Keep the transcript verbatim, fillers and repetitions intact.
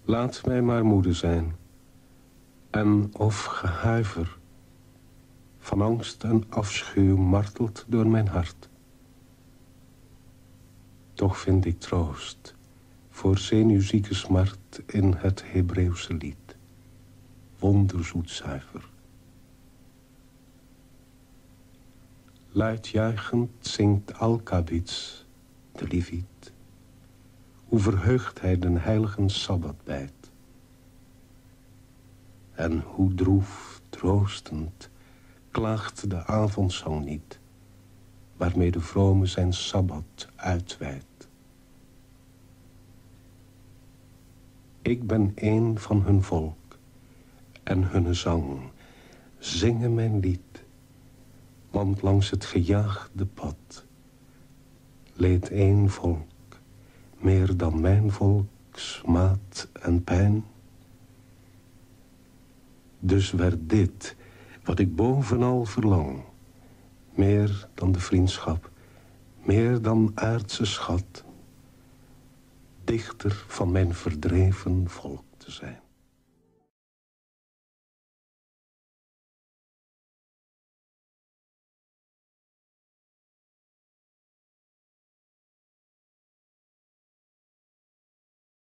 Laat mij maar moede zijn. En of gehuiver van angst en afschuw martelt door mijn hart. Toch vind ik troost voor zenuwzieke smart in het Hebreeuwse lied. Wonderzoet zuiver. Luid juichend zingt Alkabits, de Leviet, hoe verheugt hij den heiligen Sabbat bijt. En hoe droef, troostend, klaagt de avondzang niet, waarmee de vrome zijn Sabbat uitwijdt. Ik ben een van hun volk, en hunne zang zingen mijn lied, want langs het gejaagde pad leed één volk, meer dan mijn volk, smaad en pijn. Dus werd dit, wat ik bovenal verlang, meer dan de vriendschap, meer dan aardse schat, dichter van mijn verdreven volk te zijn.